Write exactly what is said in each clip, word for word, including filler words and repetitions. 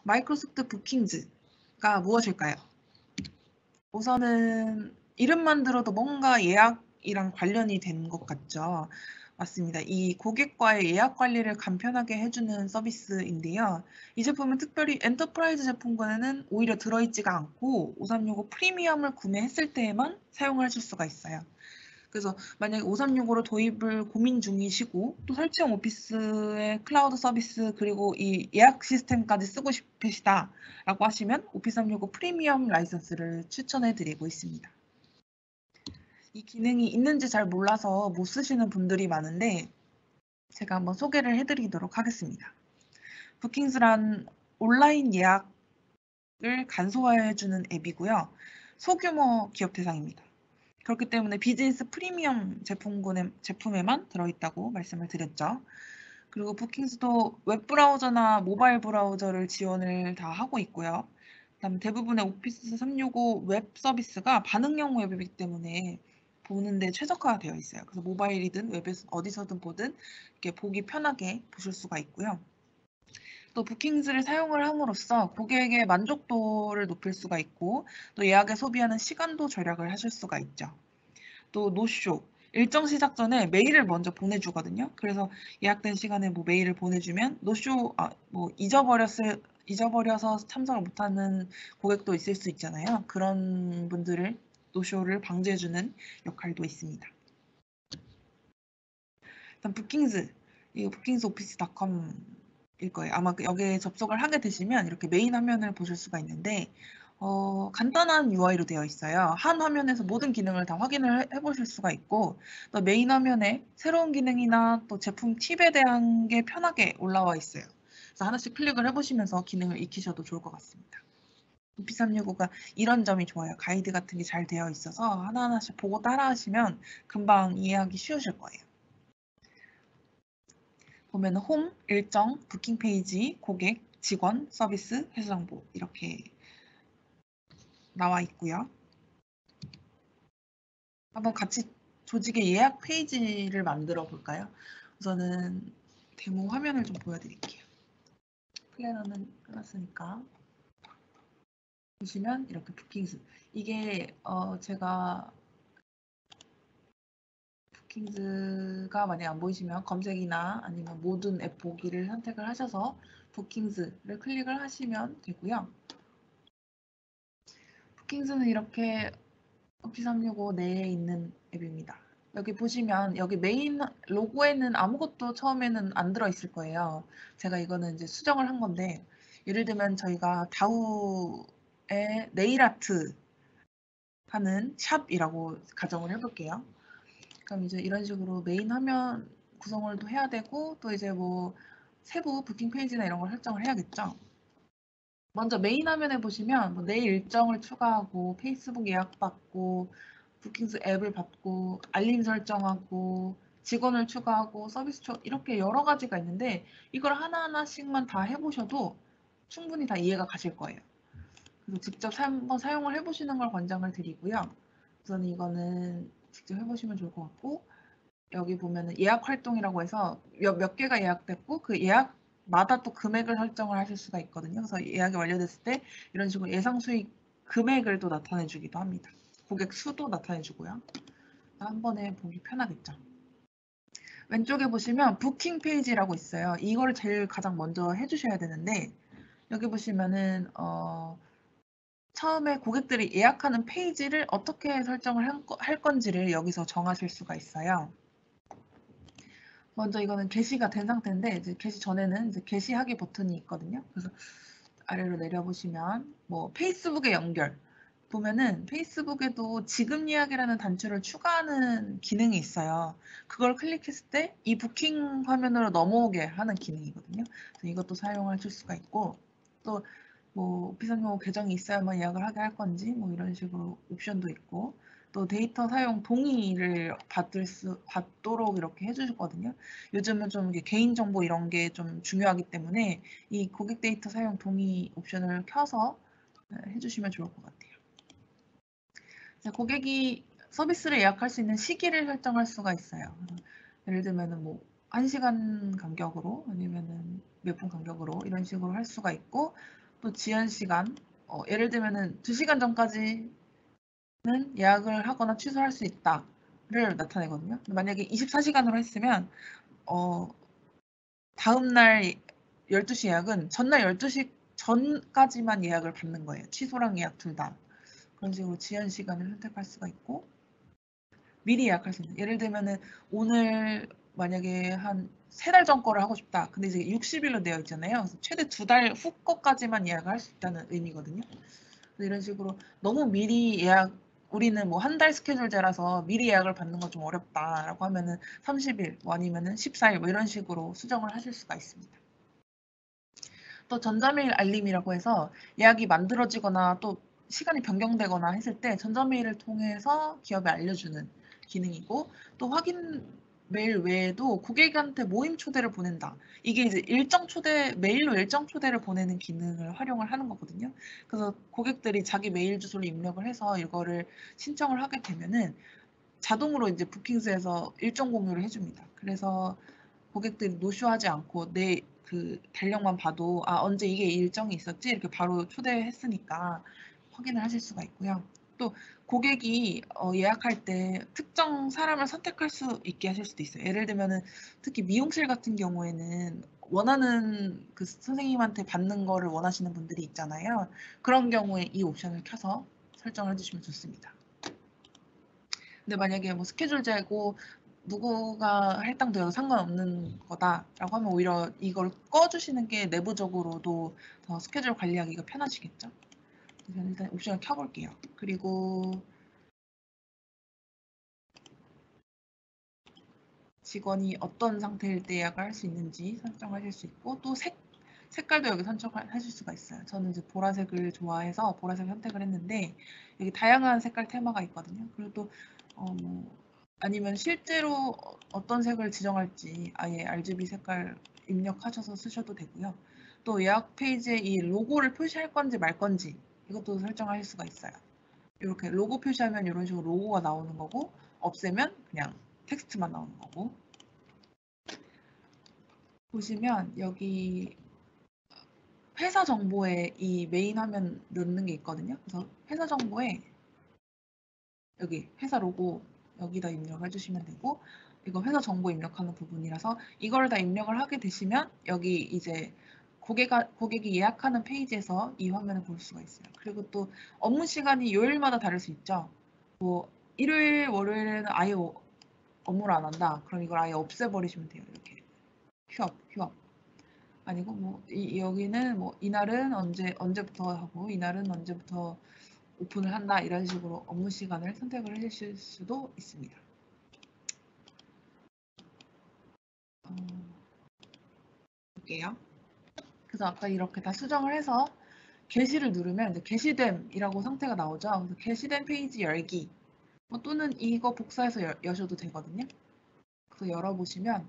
마이크로소프트 부킹즈가 무엇일까요? 우선은 이름만 들어도 뭔가 예약이랑 관련이 된 것 같죠. 맞습니다. 이 고객과의 예약 관리를 간편하게 해주는 서비스인데요. 이 제품은 특별히 엔터프라이즈 제품군에는 오히려 들어있지가 않고 오삼육오 프리미엄을 구매했을 때에만 사용하실 수가 있어요. 그래서 만약에 오삼육오로 도입을 고민 중이시고 또 설치형 오피스의 클라우드 서비스 그리고 이 예약 시스템까지 쓰고 싶으시다라고 하시면 오피스 삼육오 프리미엄 라이선스를 추천해 드리고 있습니다. 이 기능이 있는지 잘 몰라서 못 쓰시는 분들이 많은데 제가 한번 소개를 해드리도록 하겠습니다. 부킹스란 온라인 예약을 간소화해주는 앱이고요. 소규모 기업 대상입니다. 그렇기 때문에 비즈니스 프리미엄 제품군에, 제품에만 들어있다고 말씀을 드렸죠. 그리고 부킹스도 웹브라우저나 모바일 브라우저를 지원을 다 하고 있고요. 그다음 대부분의 오피스 삼육오 웹 서비스가 반응형 웹이기 때문에 보는데 최적화되어 있어요. 그래서 모바일이든 웹에서 어디서든 보든 이렇게 보기 편하게 보실 수가 있고요. 또 부킹스를 사용을 함으로써 고객의 만족도를 높일 수가 있고 또 예약에 소비하는 시간도 절약을 하실 수가 있죠. 또 노쇼, 일정 시작 전에 메일을 먼저 보내주거든요. 그래서 예약된 시간에 뭐 메일을 보내주면 노쇼, 아, 뭐 잊어버렸을, 잊어버려서 참석을 못하는 고객도 있을 수 있잖아요. 그런 분들을 노쇼를 방지해주는 역할도 있습니다. 일단 부킹스, 이거 부킹스 오피스 닷컴일 거예요. 아마 여기에 접속을 하게 되시면 이렇게 메인 화면을 보실 수가 있는데 어, 간단한 유아이로 되어 있어요. 한 화면에서 모든 기능을 다 확인을 해, 해보실 수가 있고 또 메인 화면에 새로운 기능이나 또 제품 팁에 대한 게 편하게 올라와 있어요. 그래서 하나씩 클릭을 해보시면서 기능을 익히셔도 좋을 것 같습니다. 오피스 삼육오가 이런 점이 좋아요. 가이드 같은 게 잘 되어 있어서 하나하나씩 보고 따라하시면 금방 이해하기 쉬우실 거예요. 보면 홈, 일정, 부킹 페이지, 고객, 직원, 서비스, 회수 정보 이렇게 나와 있고요. 한번 같이 조직의 예약 페이지를 만들어 볼까요? 우선은 데모 화면을 좀 보여드릴게요. 플래너는 끝났으니까 보시면 이렇게 부킹스 이게 어 제가 부킹스가 만약 안 보이시면 검색이나 아니면 모든 앱 보기를 선택을 하셔서 부킹스를 클릭을 하시면 되고요. 부킹스는 이렇게 오피스 삼육오 내에 있는 앱입니다. 여기 보시면 여기 메인 로고에는 아무것도 처음에는 안 들어있을 거예요. 제가 이거는 이제 수정을 한 건데 예를 들면 저희가 다우의 네일 아트 하는 샵이라고 가정을 해볼게요. 그럼 이제 이런 식으로 메인 화면 구성을 또 해야 되고 또 이제 뭐 세부 부킹 페이지나 이런 걸 설정을 해야겠죠. 먼저 메인 화면에 보시면 뭐 내일 일정을 추가하고 페이스북 예약 받고 부킹스 앱을 받고 알림 설정하고 직원을 추가하고 서비스 초 이렇게 여러 가지가 있는데 이걸 하나하나씩만 다 해보셔도 충분히 다 이해가 가실 거예요. 그래서 직접 한번 사용을 해보시는 걸 권장을 드리고요. 우선 이거는 직접 해보시면 좋을 것 같고 여기 보면은 예약 활동이라고 해서 몇, 몇 개가 예약됐고 그 예약마다 또 금액을 설정을 하실 수가 있거든요. 그래서 예약이 완료됐을 때 이런 식으로 예상 수익 금액을 또 나타내 주기도 합니다. 고객 수도 나타내 주고요. 한 번에 보기 편하겠죠. 왼쪽에 보시면 부킹 페이지라고 있어요. 이거를 제일 가장 먼저 해주셔야 되는데 여기 보시면은 어, 처음에 고객들이 예약하는 페이지를 어떻게 설정을 할 건지를 여기서 정하실 수가 있어요. 먼저 이거는 게시가 된 상태인데 이제 게시 전에는 이제 게시하기 버튼이 있거든요. 그래서 아래로 내려보시면 뭐 페이스북에 연결 보면은 페이스북에도 지금 예약이라는 단추를 추가하는 기능이 있어요. 그걸 클릭했을 때 이 부킹 화면으로 넘어오게 하는 기능이거든요. 그래서 이것도 사용하실 수가 있고 또 뭐 오피스 삼육오 계정이 있어야만 예약을 하게 할 건지 뭐 이런 식으로 옵션도 있고 또 데이터 사용 동의를 받을 수 받도록 이렇게 해주거든요. 요즘은 좀 개인정보 이런 게 좀 중요하기 때문에 이 고객 데이터 사용 동의 옵션을 켜서 해주시면 좋을 것 같아요. 고객이 서비스를 예약할 수 있는 시기를 설정할 수가 있어요. 예를 들면은 뭐 한 시간 간격으로 아니면은 몇 분 간격으로 이런 식으로 할 수가 있고 또 지연 시간, 어, 예를 들면은 두 시간 전까지는 예약을 하거나 취소할 수 있다를 나타내거든요. 만약에 이십사 시간으로 했으면 어, 다음날 열두 시 예약은 전날 열두 시 전까지만 예약을 받는 거예요. 취소랑 예약 둘 다. 그런 식으로 지연 시간을 선택할 수가 있고 미리 예약할 수 있는. 예를 들면은 오늘 만약에 한 세 달 전 거를 하고 싶다. 근데 이제 육십 일로 되어 있잖아요. 그래서 최대 두 달 후 거까지만 예약을 할 수 있다는 의미거든요. 이런 식으로 너무 미리 예약 우리는 뭐 한 달 스케줄제라서 미리 예약을 받는 건 좀 어렵다라고 하면은 삼십 일 뭐 아니면은 십사 일 뭐 이런 식으로 수정을 하실 수가 있습니다. 또 전자메일 알림이라고 해서 예약이 만들어지거나 또 시간이 변경되거나 했을 때 전자메일을 통해서 기업에 알려주는 기능이고 또 확인 메일 외에도 고객한테 모임 초대를 보낸다. 이게 이제 일정 초대, 메일로 일정 초대를 보내는 기능을 활용을 하는 거거든요. 그래서 고객들이 자기 메일 주소를 입력을 해서 이거를 신청을 하게 되면은 자동으로 이제 부킹스에서 일정 공유를 해줍니다. 그래서 고객들이 노쇼하지 않고 내 그 달력만 봐도 아 언제 이게 일정이 있었지 이렇게 바로 초대했으니까 확인을 하실 수가 있고요. 또 고객이 어, 예약할 때 특정 사람을 선택할 수 있게 하실 수도 있어요. 예를 들면은 특히 미용실 같은 경우에는 원하는 그 선생님한테 받는 거를 원하시는 분들이 있잖아요. 그런 경우에 이 옵션을 켜서 설정을 해주시면 좋습니다. 근데 만약에 뭐 스케줄 재고 누구가 할당되어도 상관없는 거다라고 하면 오히려 이걸 꺼주시는 게 내부적으로도 더 스케줄 관리하기가 편하시겠죠. 그래서 일단 옵션을 켜볼게요. 그리고 직원이 어떤 상태일 때 예약을 할 수 있는지 설정하실 수 있고 또 색, 색깔도 여기 선택하실 수가 있어요. 저는 이제 보라색을 좋아해서 보라색 선택을 했는데 여기 다양한 색깔 테마가 있거든요. 그리고 또 어, 뭐 아니면 실제로 어떤 색을 지정할지 아예 알지비 색깔 입력하셔서 쓰셔도 되고요. 또 예약 페이지에 이 로고를 표시할 건지 말 건지 이것도 설정하실 수가 있어요. 이렇게 로고 표시하면 이런 식으로 로고가 나오는 거고 없애면 그냥 텍스트만 나오는 거고 보시면 여기 회사 정보에 이 메인 화면 넣는 게 있거든요. 그래서 회사 정보에 여기 회사 로고 여기다 입력해 주시면 되고 이거 회사 정보 입력하는 부분이라서 이걸 다 입력을 하게 되시면 여기 이제 고객가, 고객이 예약하는 페이지에서 이 화면을 볼 수가 있어요. 그리고 또 업무 시간이 요일마다 다를 수 있죠. 뭐 일요일, 월요일에는 아예 업무를 안 한다. 그럼 이걸 아예 없애버리시면 돼요. 이렇게 휴업, 휴업. 아니고 뭐 이, 여기는 뭐 이날은 언제 언제부터 하고 이날은 언제부터 오픈을 한다 이런 식으로 업무 시간을 선택을 해주실 수도 있습니다. 어, 볼게요. 그래서 아까 이렇게 다 수정을 해서 게시를 누르면 이제 게시됨이라고 상태가 나오죠. 그래서 게시된 페이지 열기 뭐 또는 이거 복사해서 여, 여셔도 되거든요. 그래서 열어보시면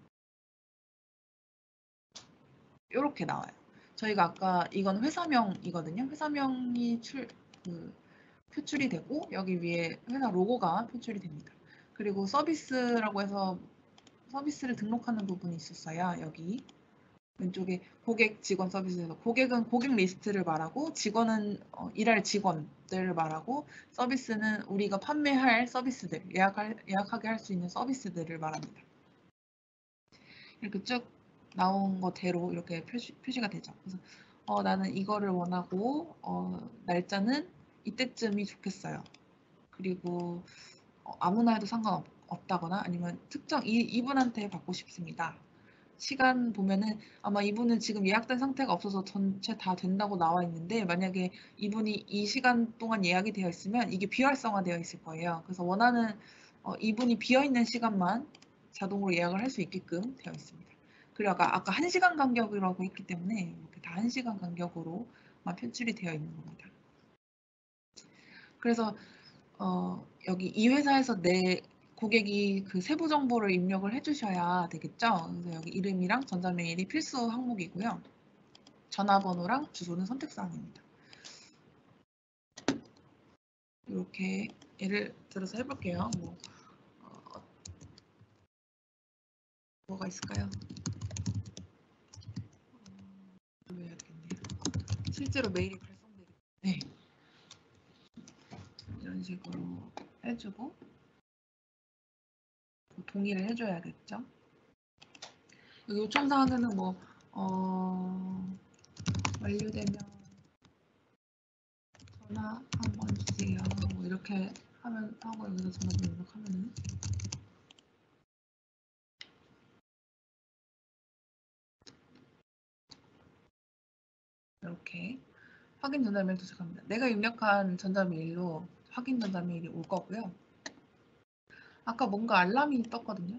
이렇게 나와요. 저희가 아까 이건 회사명이거든요. 회사명이 출, 그, 표출이 되고 여기 위에 회사 로고가 표출이 됩니다. 그리고 서비스라고 해서 서비스를 등록하는 부분이 있었어요. 여기 왼쪽에 고객 직원 서비스에서 고객은 고객 리스트를 말하고 직원은 어, 일할 직원들을 말하고 서비스는 우리가 판매할 서비스들 예약할, 예약하게 할 수 있는 서비스들을 말합니다. 이렇게 쭉 나온 거대로 이렇게 표시, 표시가 되죠. 그래서 어, 나는 이거를 원하고 어, 날짜는 이때쯤이 좋겠어요. 그리고 어, 아무나 해도 상관없다거나 아니면 특정 이, 이분한테 받고 싶습니다. 시간 보면은 아마 이분은 지금 예약된 상태가 없어서 전체 다 된다고 나와 있는데 만약에 이분이 이 시간 동안 예약이 되어 있으면 이게 비활성화되어 있을 거예요. 그래서 원하는 어, 이분이 비어 있는 시간만 자동으로 예약을 할 수 있게끔 되어 있습니다. 그리고 아까 아까 한 시간 간격이라고 했기 때문에 이렇게 다 한 시간 간격으로만 표출이 되어 있는 겁니다. 그래서 어, 여기 이 회사에서 내 고객이 그 세부 정보를 입력을 해주셔야 되겠죠. 그래서 여기 이름이랑 전자메일이 필수 항목이고요. 전화번호랑 주소는 선택사항입니다. 이렇게 예를 들어서 해볼게요. 뭐, 어, 뭐가 있을까요? 음, 해야 되겠네요. 실제로 메일이 발송되기 때문에 이런 식으로 해주고 동의를 해줘야겠죠. 여기 요청사항에는 뭐 어, 완료되면 전화 한번 주세요. 뭐 이렇게 하면 하고 여기서 전화 등록하면은 이렇게 확인 전자메일 도착합니다. 내가 입력한 전자메일로 확인 전자메일이 올 거고요. 아까 뭔가 알람이 떴거든요.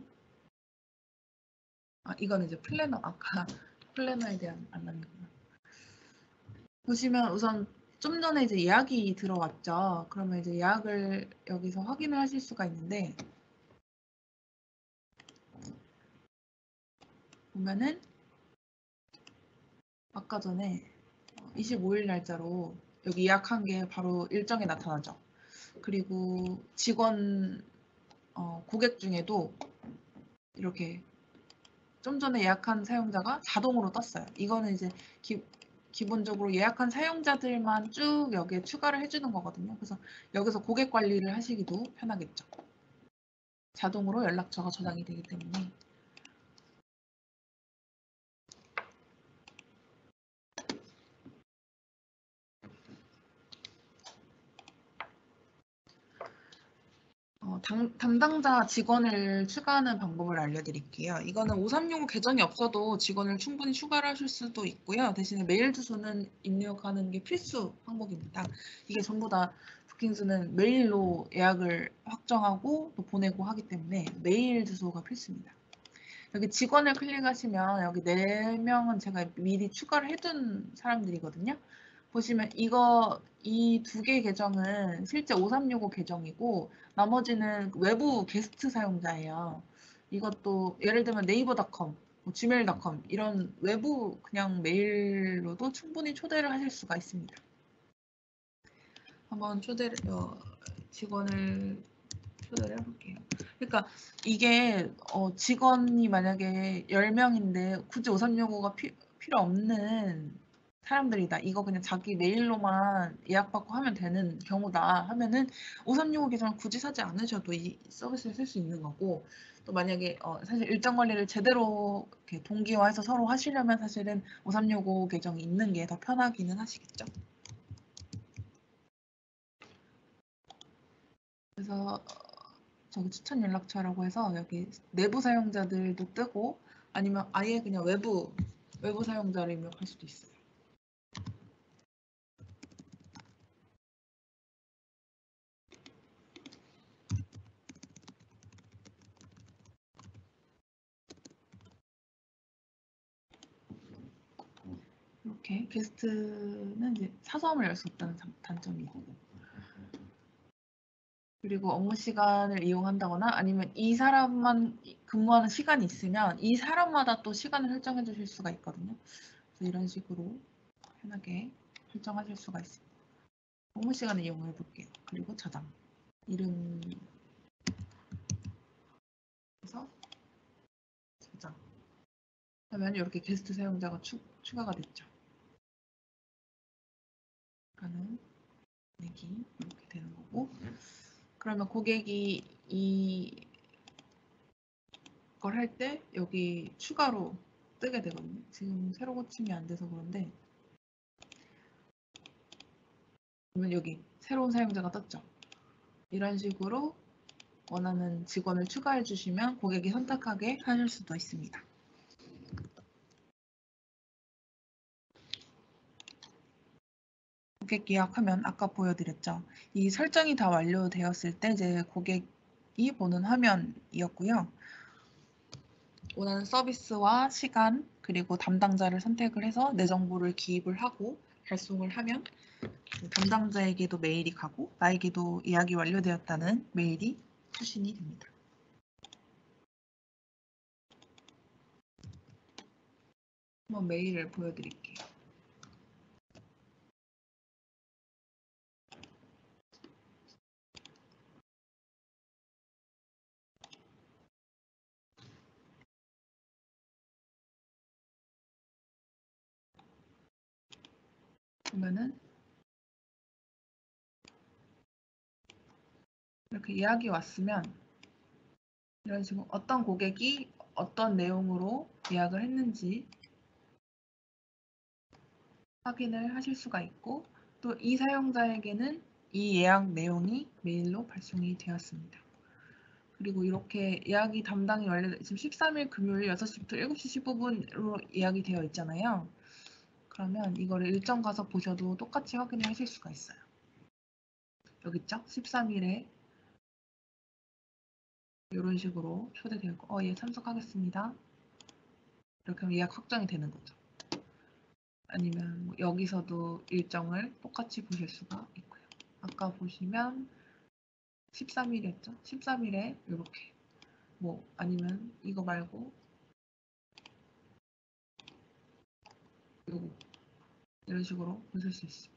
아, 이거는 이제 플래너, 아까 플래너에 대한 알람이구나. 보시면 우선 좀 전에 이제 예약이 들어왔죠. 그러면 이제 예약을 여기서 확인을 하실 수가 있는데 보면은 아까 전에 이십오 일 날짜로 여기 예약한 게 바로 일정에 나타나죠. 그리고 직원 어, 고객 중에도 이렇게 좀 전에 예약한 사용자가 자동으로 떴어요. 이거는 이제 기, 기본적으로 예약한 사용자들만 쭉 여기에 추가를 해주는 거거든요. 그래서 여기서 고객 관리를 하시기도 편하겠죠. 자동으로 연락처가 저장이 되기 때문에. 어, 당, 담당자 직원을 추가하는 방법을 알려드릴게요. 이거는 오삼육오 계정이 없어도 직원을 충분히 추가를 하실 수도 있고요. 대신에 메일 주소는 입력하는 게 필수 항목입니다. 이게 전부 다 부킹스는 메일로 예약을 확정하고 또 보내고 하기 때문에 메일 주소가 필수입니다. 여기 직원을 클릭하시면 여기 네 명은 제가 미리 추가를 해둔 사람들이거든요. 보시면 이거 이 두 개 계정은 실제 오삼육오 계정이고 나머지는 외부 게스트 사용자예요. 이것도 예를 들면 네이버닷컴, 뭐 지메일닷컴 이런 외부 그냥 메일로도 충분히 초대를 하실 수가 있습니다. 한번 초대를 어, 직원을 초대를 해볼게요. 그러니까 이게 어, 직원이 만약에 열 명인데 굳이 오삼육오가 피, 필요 없는 사람들이다. 이거 그냥 자기 메일로만 예약받고 하면 되는 경우다 하면은 오삼육오 계정을 굳이 사지 않으셔도 이 서비스를 쓸 수 있는 거고 또 만약에 어, 사실 일정 관리를 제대로 이렇게 동기화해서 서로 하시려면 사실은 오삼육오 계정이 있는 게 더 편하기는 하시겠죠. 그래서 저기 추천 연락처라고 해서 여기 내부 사용자들도 뜨고 아니면 아예 그냥 외부 외부 사용자를 입력할 수도 있어요. 이렇게 게스트는 이제 사서함을 열 수 없다는 단점이 있고 그리고 업무 시간을 이용한다거나 아니면 이 사람만 근무하는 시간이 있으면 이 사람마다 또 시간을 설정해 주실 수가 있거든요. 그래서 이런 식으로 편하게 설정하실 수가 있습니다. 업무 시간을 이용해 볼게요. 그리고 저장 이름 그래서 저장 하면 이렇게 게스트 사용자가 추, 추가가 됐죠. 그러니까는 내기 이렇게 되는 거고 그러면 고객이 이걸 할 때 여기 추가로 뜨게 되거든요. 지금 새로 고침이 안 돼서 그런데 그러면 여기 새로운 사용자가 떴죠. 이런 식으로 원하는 직원을 추가해 주시면 고객이 선택하게 하실 수도 있습니다. 고객 예약하면 아까 보여드렸죠. 이 설정이 다 완료되었을 때 이제 고객이 보는 화면이었고요. 원하는 서비스와 시간 그리고 담당자를 선택을 해서 내 정보를 기입을 하고 발송을 하면 담당자에게도 메일이 가고 나에게도 예약이 완료되었다는 메일이 수신이 됩니다. 한번 메일을 보여드릴게요. 보면은 이렇게 예약이 왔으면 이런 식으로 어떤 고객이 어떤 내용으로 예약을 했는지 확인을 하실 수가 있고, 또 이 사용자에게는 이 예약 내용이 메일로 발송이 되었습니다. 그리고 이렇게 예약이 담당이 완료, 지금 십삼 일 금요일 여섯 시부터 일곱 시 십오 분으로 예약이 되어 있잖아요. 그러면 이거를 일정 가서 보셔도 똑같이 확인을 하실 수가 있어요. 여기 있죠? 십삼 일에 이런 식으로 초대되고, 어, 예, 참석하겠습니다. 이렇게 하면 예약 확정이 되는 거죠. 아니면 뭐 여기서도 일정을 똑같이 보실 수가 있고요. 아까 보시면 십삼 일이었죠? 십삼 일에 이렇게, 뭐 아니면 이거 말고 요거 이런 식으로 보실 수 있습니다.